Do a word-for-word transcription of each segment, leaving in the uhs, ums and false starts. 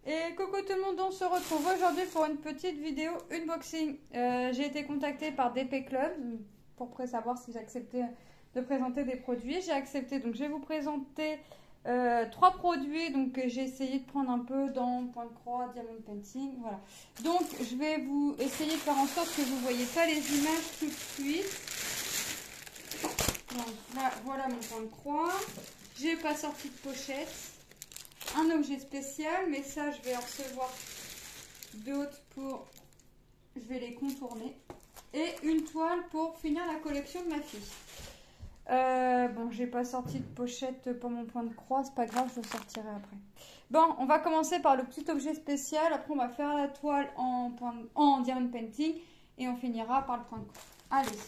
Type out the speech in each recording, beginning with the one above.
Et coucou tout le monde, on se retrouve aujourd'hui pour une petite vidéo unboxing. Euh, j'ai été contactée par D P Club pour savoir si j'acceptais de présenter des produits. J'ai accepté, donc je vais vous présenter euh, trois produits. Donc j'ai essayé de prendre un peu dans Point de Croix, Diamond Painting, voilà. Donc je vais vous essayer de faire en sorte que vous ne voyez pas les images tout de suite. Donc là, voilà mon Point de Croix. J'ai pas sorti de pochette. Un objet spécial, mais ça je vais en recevoir d'autres pour, je vais les contourner, et une toile pour finir la collection de ma fille. Euh, bon, j'ai pas sorti de pochette pour mon Point de Croix, c'est pas grave, je le sortirai après. Bon, on va commencer par le petit objet spécial, après on va faire la toile en, point de, en Diamond Painting et on finira par le Point de Croix. Allez,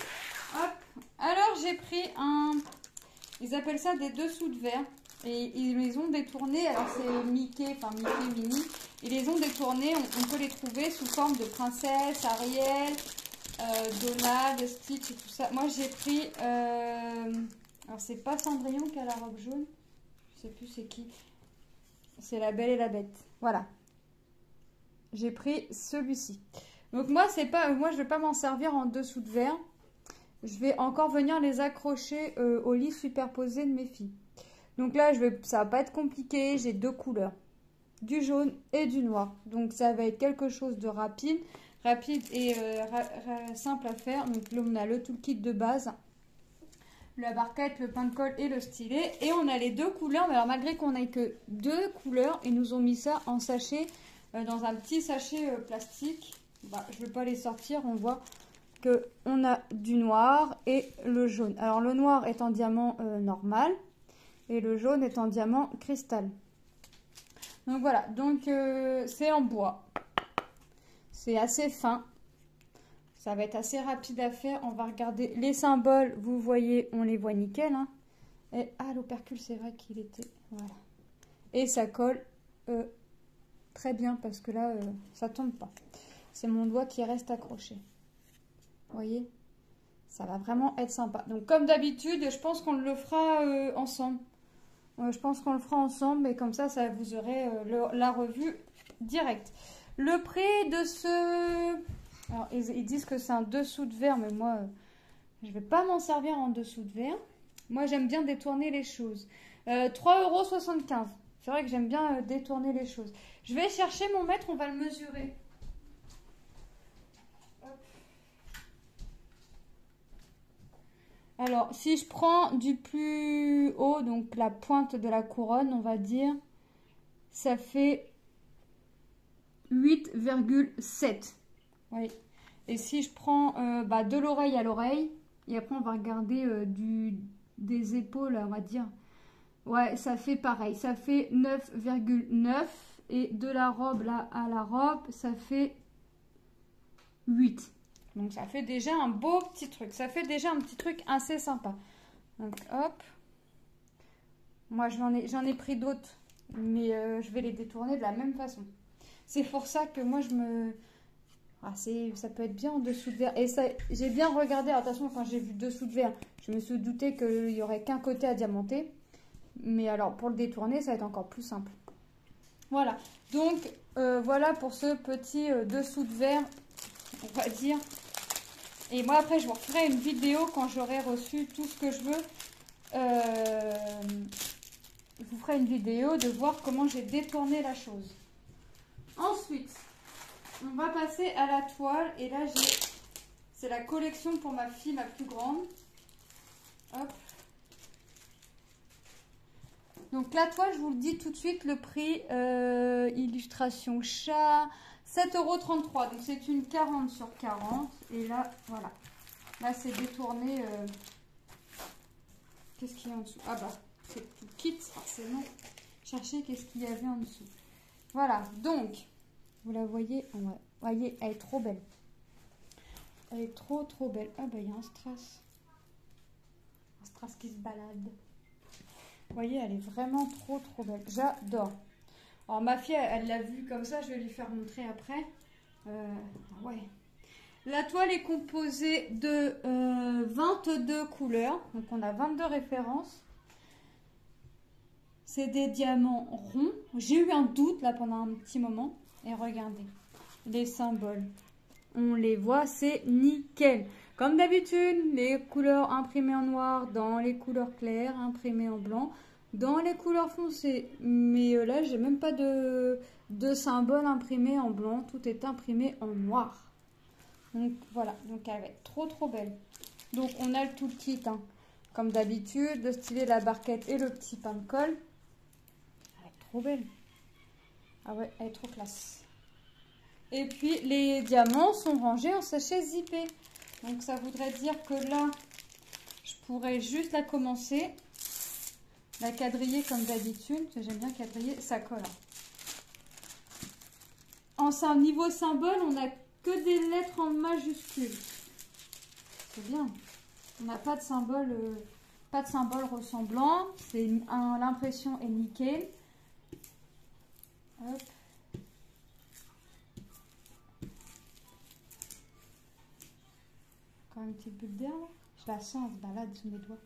hop. Alors j'ai pris un, ils appellent ça des dessous de verre. Et ils les ont détournés, alors c'est Mickey, enfin Mickey Mini, ils les ont détournés, on, on peut les trouver sous forme de princesse, Ariel, euh, Donald, Stitch et tout ça. Moi j'ai pris, euh, alors c'est pas Cendrillon qui a la robe jaune, je sais plus c'est qui, c'est La Belle et la Bête, voilà. J'ai pris celui-ci. Donc moi c'est pas, moi je vais pas m'en servir en dessous de verre, je vais encore venir les accrocher euh, au lit superposé de mes filles. Donc là, je vais, ça va pas être compliqué. J'ai deux couleurs, du jaune et du noir. Donc ça va être quelque chose de rapide, rapide et euh, ra, ra, simple à faire. Donc là, on a le toolkit de base, la barquette, le pain de colle et le stylet. Et on a les deux couleurs. Mais alors malgré qu'on n'ait que deux couleurs, ils nous ont mis ça en sachet, euh, dans un petit sachet euh, plastique. Bah, je ne vais pas les sortir. On voit que on a du noir et le jaune. Alors le noir est en diamant euh, normal. Et le jaune est en diamant cristal. Donc voilà, donc euh, c'est en bois. C'est assez fin. Ça va être assez rapide à faire. On va regarder les symboles. Vous voyez, on les voit nickel. Hein. Et ah, l'opercule, c'est vrai qu'il était... Voilà. Et ça colle euh, très bien parce que là, euh, ça tombe pas. C'est mon doigt qui reste accroché. Vous voyez? Ça va vraiment être sympa. Donc comme d'habitude, je pense qu'on le fera euh, ensemble. Euh, je pense qu'on le fera ensemble, mais comme ça, ça vous aurez euh, le, la revue directe. Le prix de ce... Alors, ils, ils disent que c'est un dessous de verre, mais moi, euh, je ne vais pas m'en servir en dessous de verre. Moi, j'aime bien détourner les choses. Euh, trois euros soixante-quinze. C'est vrai que j'aime bien euh, détourner les choses. Je vais chercher mon mètre, on va le mesurer. Alors, si je prends du plus haut, donc la pointe de la couronne, on va dire, ça fait huit virgule sept. Oui. Et si je prends euh, bah, de l'oreille à l'oreille, et après on va regarder euh, du, des épaules, on va dire, ouais, ça fait pareil, ça fait neuf virgule neuf. Et de la robe là à la robe, ça fait huit. Donc ça fait déjà un beau petit truc. Ça fait déjà un petit truc assez sympa. Donc hop. Moi j'en ai, j'en ai pris d'autres. Mais euh, je vais les détourner de la même façon. C'est pour ça que moi je me... Ah, ça peut être bien en dessous de verre. Et ça, j'ai bien regardé. Alors, attention, quand j'ai vu dessous de verre, je me suis douté qu'il n'y aurait qu'un côté à diamanter. Mais alors pour le détourner, ça va être encore plus simple. Voilà. Donc euh, voilà pour ce petit euh, dessous de verre, on va dire. Et moi, après, je vous referai une vidéo quand j'aurai reçu tout ce que je veux. Euh, je vous ferai une vidéo de voir comment j'ai détourné la chose. Ensuite, on va passer à la toile. Et là, j'ai... c'est la collection pour ma fille, ma plus grande. Hop. Donc, la toile, je vous le dis tout de suite, le prix, euh, illustration chat... sept euros trente-trois, donc c'est une quarante sur quarante. Et là, voilà. Là, c'est détourné. Euh... Qu'est-ce qu'il y a en dessous? Ah bah, c'est tout kit, forcément. Chercher qu'est-ce qu'il y avait en dessous. Voilà, donc, vous la voyez? Ouais. Vous voyez, elle est trop belle. Elle est trop, trop belle. Ah bah, il y a un strass. Un strass qui se balade. Vous voyez, elle est vraiment trop, trop belle. J'adore. Alors ma fille, elle l'a vue comme ça, je vais lui faire montrer après. Euh, ouais. La toile est composée de euh, vingt-deux couleurs, donc on a vingt-deux références. C'est des diamants ronds. J'ai eu un doute là pendant un petit moment. Et regardez, les symboles. On les voit, c'est nickel. Comme d'habitude, les couleurs imprimées en noir dans les couleurs claires, imprimées en blanc dans les couleurs foncées. Mais euh, là, j'ai même pas de, de symbole imprimé en blanc. Tout est imprimé en noir. Donc voilà, donc elle va être trop trop belle. Donc on a le tout kit, hein. Comme d'habitude, le stylet, la barquette et le petit pain de colle. Elle va être trop belle. Ah ouais, elle est trop classe. Et puis les diamants sont rangés en sachet zippé. Donc ça voudrait dire que là, je pourrais juste la commencer. La quadriller comme d'habitude. J'aime bien quadriller, ça colle. En niveau symbole, on n'a que des lettres en majuscules. C'est bien. On n'a pas de symbole, euh, pas de symbole ressemblant. C'est l'impression est nickel. Hop. Encore une petite bulle d'air là. Je la sens, elle se balade sous mes doigts.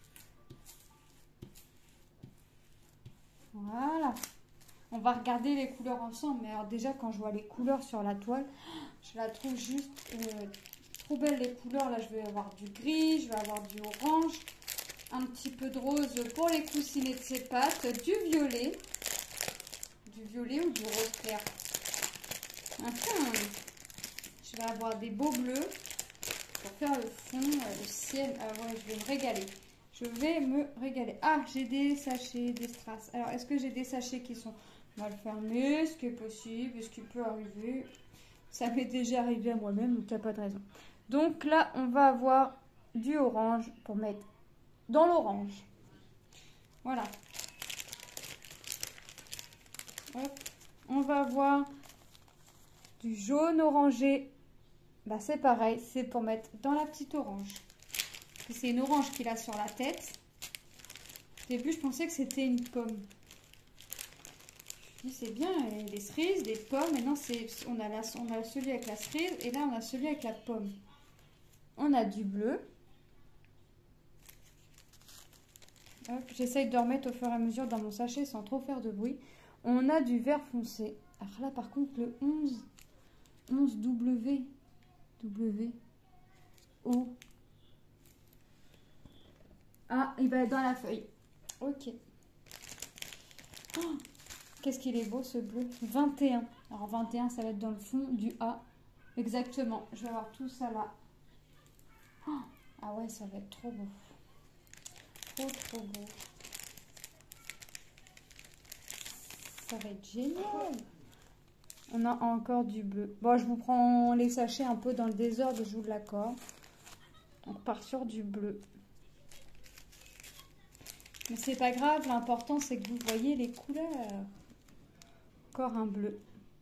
Voilà. On va regarder les couleurs ensemble. Mais alors déjà, quand je vois les couleurs sur la toile, je la trouve juste euh, trop belle les couleurs. Là, je vais avoir du gris, je vais avoir du orange, un petit peu de rose pour les coussinets de ses pattes, du violet, du violet ou du rose clair. Enfin, je vais avoir des beaux bleus pour faire le fond, le ciel. Ah ouais, je vais me régaler. Je vais me régaler. Ah, j'ai des sachets, des strass. Alors, est-ce que j'ai des sachets qui sont mal fermés? Ce qui est possible, ce qui peut arriver. Ça m'est déjà arrivé à moi-même, donc il n'y a pas de raison. Donc là, on va avoir du orange pour mettre dans l'orange. Voilà. Hop. On va avoir du jaune orangé. Bah, c'est pareil, c'est pour mettre dans la petite orange. C'est une orange qu'il a sur la tête. Au début, je pensais que c'était une pomme. Je dis, c'est bien, les cerises, les pommes. Maintenant, on, a la, on a celui avec la cerise et là, on a celui avec la pomme. On a du bleu. J'essaye de remettre au fur et à mesure dans mon sachet sans trop faire de bruit. On a du vert foncé. Alors là, par contre, le onze, onze W, W, O. Ah, il va être dans la feuille. Ok. Oh, qu'est-ce qu'il est beau ce bleu. vingt et un. Alors vingt et un, ça va être dans le fond du A. Exactement. Je vais avoir tout ça là. Oh, ah ouais, ça va être trop beau. Trop, trop beau. Ça va être génial. On a encore du bleu. Bon, je vous prends les sachets un peu dans le désordre, je vous l'accorde. On repart sur du bleu. Mais c'est pas grave, l'important c'est que vous voyez les couleurs. Encore un bleu.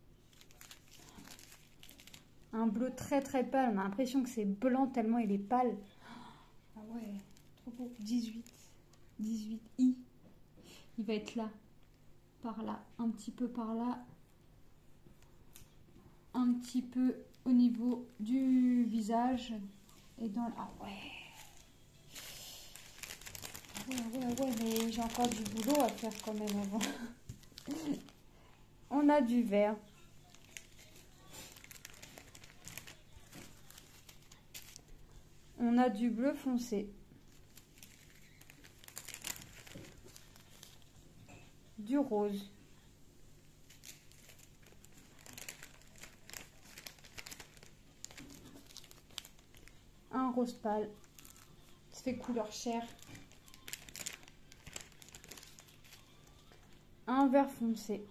Un bleu très très pâle. On a l'impression que c'est blanc tellement il est pâle. Ah ouais, trop beau. dix-huit. dix-huit I. Il va être là. Par là. Un petit peu par là. Un petit peu au niveau du visage. Et dans le... Ah ouais. Ouais, ouais, ouais, mais j'ai encore du boulot à faire quand même avant. On a du vert. On a du bleu foncé. Du rose. Un rose pâle. Ça fait couleur chair. Un vert foncé.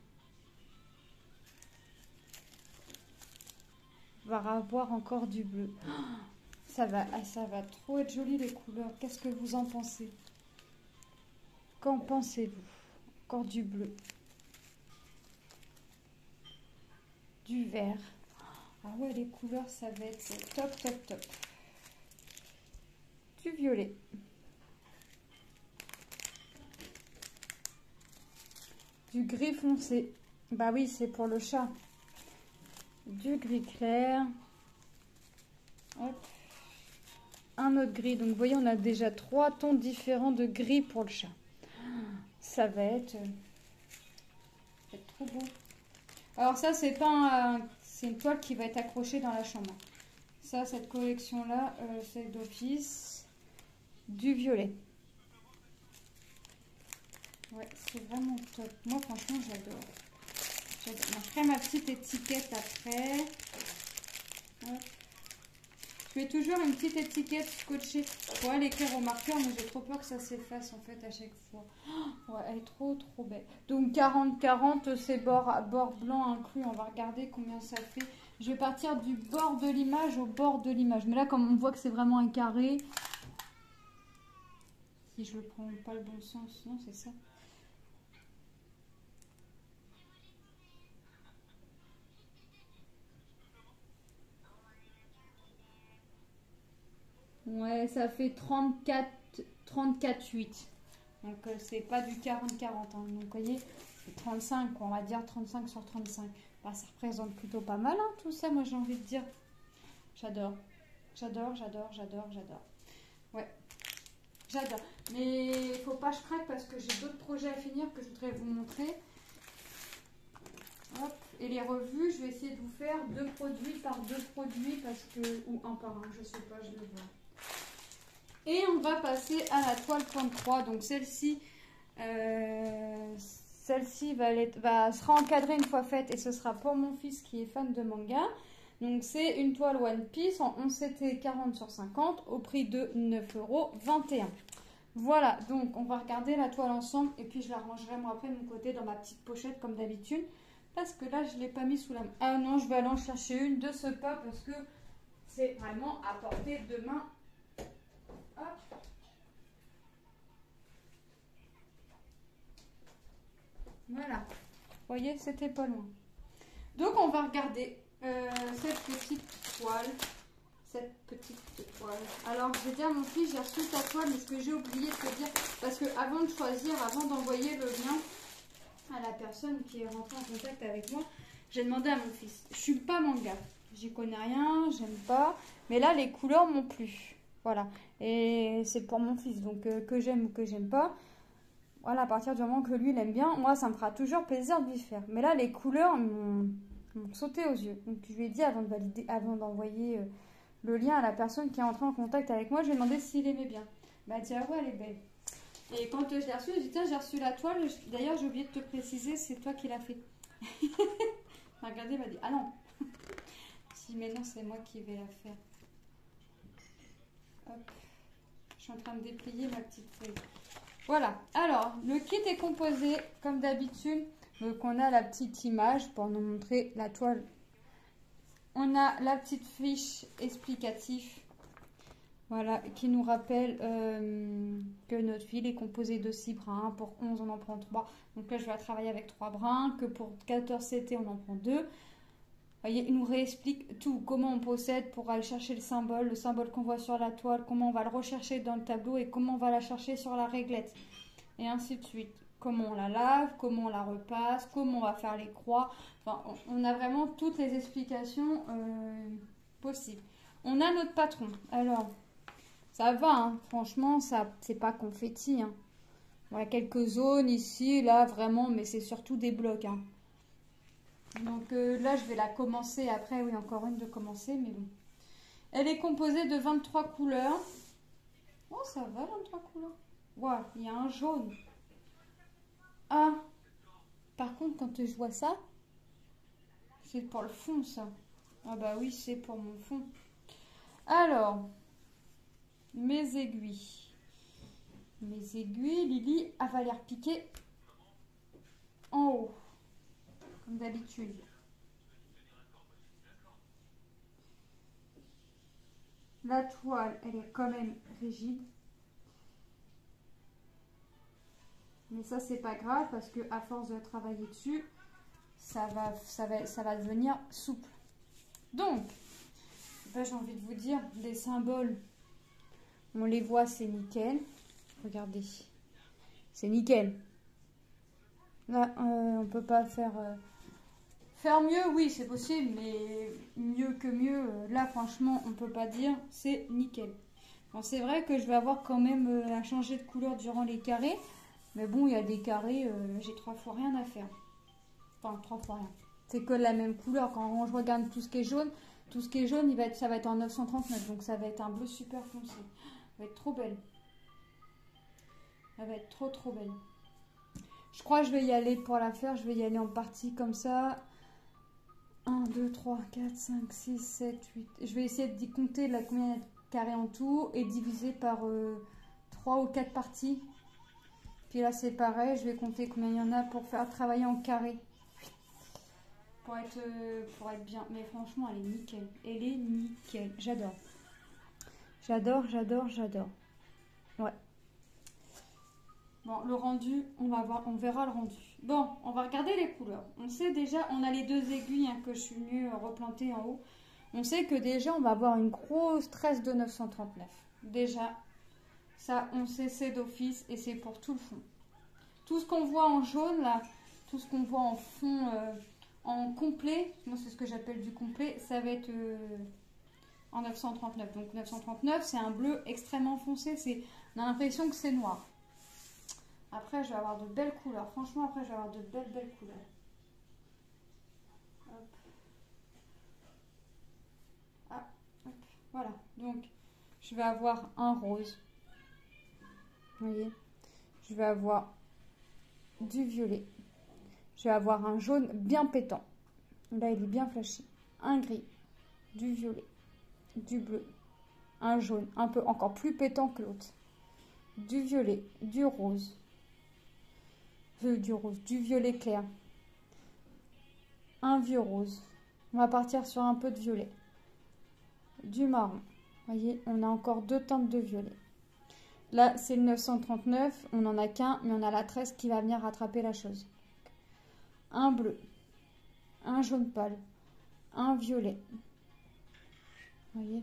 On va avoir encore du bleu. Ça va, ça va trop être joli les couleurs. Qu'est-ce que vous en pensez? Qu'en pensez-vous? Encore du bleu. Du vert. Ah ouais, les couleurs, ça va être top, top, top. Du violet. Du gris foncé. Bah oui, c'est pour le chat. Du gris clair. Hop. Un autre gris. Donc, vous voyez, on a déjà trois tons différents de gris pour le chat. ça va être, euh, ça va être trop beau. Alors ça, c'est pas un, c'est une toile qui va être accrochée dans la chambre. Ça, cette collection-là, euh, c'est d'office du violet. Ouais, c'est vraiment top. Moi, franchement, j'adore. J'adore. Je ferai ma petite étiquette après. Hop. Je fais toujours une petite étiquette scotchée pour aller l'écrire au marqueur, mais j'ai trop peur que ça s'efface en fait à chaque fois. Oh, ouais, elle est trop trop belle. Donc quarante quarante, c'est bord, bord blanc inclus. On va regarder combien ça fait. Je vais partir du bord de l'image au bord de l'image. Mais là, comme on voit que c'est vraiment un carré, si je le prends pas le bon sens, non, c'est ça. Ouais, ça fait trente-quatre, trente-quatre huit. Donc, euh, c'est pas du quarante quarante. Hein. Donc, vous voyez, c'est trente-cinq, on va dire trente-cinq sur trente-cinq. Bah, ça représente plutôt pas mal, hein, tout ça, moi, j'ai envie de dire. J'adore. J'adore, j'adore, j'adore, j'adore. Ouais, j'adore. Mais il faut pas que je craque parce que j'ai d'autres projets à finir que je voudrais vous montrer. Hop. Et les revues, je vais essayer de vous faire deux produits par deux produits parce que... Ou un par un, je sais pas, je le vois. Et on va passer à la toile trente-trois. Donc celle-ci, euh, celle-ci va, va sera encadrée une fois faite et ce sera pour mon fils qui est fan de manga. Donc c'est une toile One Piece en onze sept et quarante sur cinquante au prix de neuf euros vingt et un. Voilà, donc on va regarder la toile ensemble et puis je la rangerai moi après de mon côté dans ma petite pochette comme d'habitude. Parce que là je ne l'ai pas mis sous la main. Ah non, je vais aller en chercher une de ce pas parce que c'est vraiment à portée de main. Hop. Voilà. Vous voyez, c'était pas loin. Donc, on va regarder euh, cette petite toile. Cette petite toile. Alors, je vais dire à mon fils, j'ai reçu ta toile, mais ce que j'ai oublié de te dire, parce que avant de choisir, avant d'envoyer le lien à la personne qui est rentrée en contact avec moi, j'ai demandé à mon fils. Je suis pas manga. J'y connais rien, j'aime pas. Mais là, les couleurs m'ont plu. Voilà. Et c'est pour mon fils. Donc, euh, que j'aime ou que j'aime pas. Voilà, à partir du moment que lui, il aime bien, moi, ça me fera toujours plaisir de lui faire. Mais là, les couleurs m'ont sauté aux yeux. Donc, je lui ai dit, avant de valider, avant d'envoyer euh, le lien à la personne qui est entrée en contact avec moi, je lui ai demandé s'il aimait bien. Bah, tiens, ouais, elle est belle. Et quand euh, je l'ai reçue, j'ai dit, tiens, j'ai reçu la toile. D'ailleurs, j'ai oublié de te préciser, c'est toi qui l'as fait. Elle m'a regardé, elle m'a dit, ah non. Si, mais non, c'est moi qui vais la faire. Hop. Je suis en train de déplier ma petite feuille. Voilà, alors le kit est composé comme d'habitude. Donc on a la petite image pour nous montrer la toile. On a la petite fiche explicative. Voilà, qui nous rappelle euh, que notre fil est composé de six brins. Pour onze, on en prend trois. Donc là, je vais travailler avec trois brins. Que pour quatorze C T, on en prend deux. Vous voyez, il nous réexplique tout, comment on procède pour aller chercher le symbole, le symbole qu'on voit sur la toile, comment on va le rechercher dans le tableau et comment on va la chercher sur la réglette. Et ainsi de suite. Comment on la lave, comment on la repasse, comment on va faire les croix. Enfin, on a vraiment toutes les explications euh, possibles. On a notre patron. Alors, ça va, hein. Franchement, ça c'est pas confetti. Hein. Il y a quelques zones ici, là, vraiment, mais c'est surtout des blocs. Hein. Donc euh, là, je vais la commencer. Après, oui, encore une de commencer, mais bon. Elle est composée de vingt-trois couleurs. Oh, ça va, vingt-trois couleurs. Waouh, il y a un jaune. Ah, par contre, quand je vois ça, c'est pour le fond, ça. Ah bah oui, c'est pour mon fond. Alors, mes aiguilles. Mes aiguilles, Lily, elle va les repiquer en haut. Comme d'habitude. La toile, elle est quand même rigide. Mais ça, c'est pas grave parce que à force de travailler dessus, ça va, ça va, ça va devenir souple. Donc, ben, j'ai envie de vous dire, les symboles, on les voit, c'est nickel. Regardez, c'est nickel. Là, euh, on peut pas faire... Euh, Faire mieux, oui, c'est possible, mais mieux que mieux, là, franchement, on peut pas dire, c'est nickel. Bon, c'est vrai que je vais avoir quand même euh, à changer de couleur durant les carrés, Mais bon, il y a des carrés, euh, j'ai trois fois rien à faire. Enfin, trois fois rien. C'est que la même couleur. Quand je regarde tout ce qui est jaune, tout ce qui est jaune, il va être, ça va être en neuf cent trente-neuf. Donc ça va être un bleu super foncé. Ça va être trop belle. Ça va être trop trop belle. Je crois que je vais y aller pour la faire. Je vais y aller en partie comme ça. un, deux, trois, quatre, cinq, six, sept, huit. Je vais essayer d'y compter là, combien il y a de carrés en tout et diviser par euh, trois ou quatre parties. Puis là c'est pareil, je vais compter combien il y en a pour faire travailler en carré. Pour être, euh, pour être bien. Mais franchement, elle est nickel. Elle est nickel. J'adore. J'adore, j'adore, j'adore. Ouais. Bon, le rendu, on va voir, on verra le rendu. Bon, on va regarder les couleurs. On sait déjà, on a les deux aiguilles hein, que je suis venue replanter en haut. On sait que déjà, on va avoir une grosse tresse de neuf cent trente-neuf. Déjà, ça, on sait, c'est d'office et c'est pour tout le fond. Tout ce qu'on voit en jaune, là, tout ce qu'on voit en fond, euh, en complet, moi c'est ce que j'appelle du complet, ça va être euh, en neuf cent trente-neuf. Donc neuf cent trente-neuf, c'est un bleu extrêmement foncé. C'est, on a l'impression que c'est noir. Après, je vais avoir de belles couleurs. Franchement, après, je vais avoir de belles, belles couleurs. Hop. Ah, hop. Voilà. Donc, je vais avoir un rose. Vous voyez? Je vais avoir du violet. Je vais avoir un jaune bien pétant. Là, il est bien flashy. Un gris. Du violet. Du bleu. Un jaune. Un peu encore plus pétant que l'autre. Du violet. Du rose. Du rose, du violet clair, un vieux rose. On va partir sur un peu de violet, du marron. Vous voyez, on a encore deux teintes de violet. Là, c'est le neuf cent trente-neuf, on n'en a qu'un, mais on a la tresse qui va venir rattraper la chose. Un bleu, un jaune pâle, un violet. Vous voyez,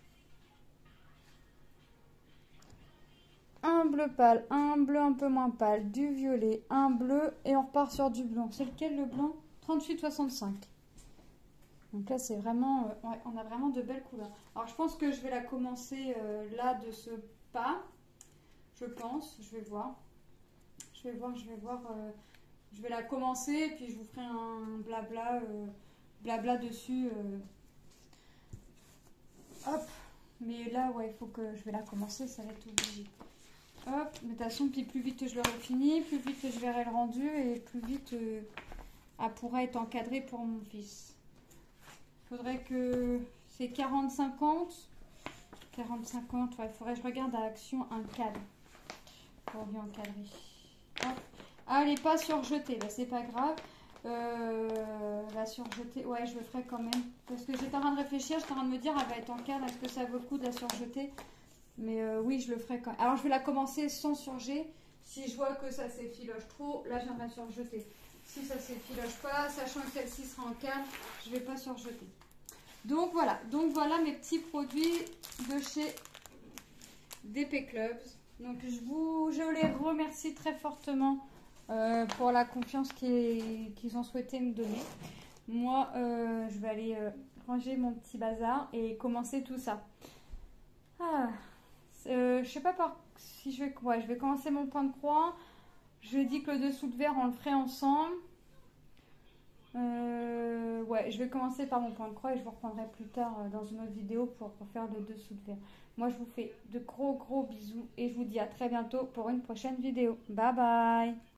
un bleu pâle, un bleu un peu moins pâle, du violet, un bleu et on repart sur du blanc. C'est lequel le blanc? trente-huit soixante-cinq. Donc là c'est vraiment, euh, ouais, on a vraiment de belles couleurs. Alors je pense que je vais la commencer euh, là de ce pas. Je pense, je vais voir. Je vais voir, je vais voir. Euh, je vais la commencer et puis je vous ferai un blabla, euh, blabla dessus. Euh. Hop. Mais là ouais, il faut que je vais la commencer, ça va être obligé. Hop, mais de toute façon, puis plus vite je l'aurai fini, plus vite je verrai le rendu et plus vite euh, elle pourra être encadrée pour mon fils. Il faudrait que c'est quarante cinquante. quarante cinquante, ouais, il faudrait que je regarde à l'action un cadre pour lui encadrer. Hop. Ah, elle n'est pas surjetée, bah, c'est pas grave. Euh, la surjeter, ouais, je le ferai quand même. Parce que j'étais en train de réfléchir, j'étais en train de me dire, elle va être en cadre, est-ce que ça vaut le coup de la surjeter? Mais euh, oui, je le ferai quand même. Alors, je vais la commencer sans surjet. Si je vois que ça s'effiloche trop, là, je viendrai surjeter. Si ça s'effiloche pas, sachant que celle-ci sera en cadre, je ne vais pas surjeter. Donc, voilà. Donc, voilà mes petits produits de chez D P Clubs. Donc, je, vous, je les remercie très fortement euh, pour la confiance qu'ils qu'ils ont souhaité me donner. Moi, euh, je vais aller euh, ranger mon petit bazar et commencer tout ça. Ah... Euh, je sais pas par si je vais ouais, je vais commencer mon point de croix. Je dis que le dessous de verre on le ferait ensemble. Euh, ouais, je vais commencer par mon point de croix et je vous reprendrai plus tard dans une autre vidéo pour, pour faire le dessous de verre. Moi je vous fais de gros gros bisous et je vous dis à très bientôt pour une prochaine vidéo. Bye bye.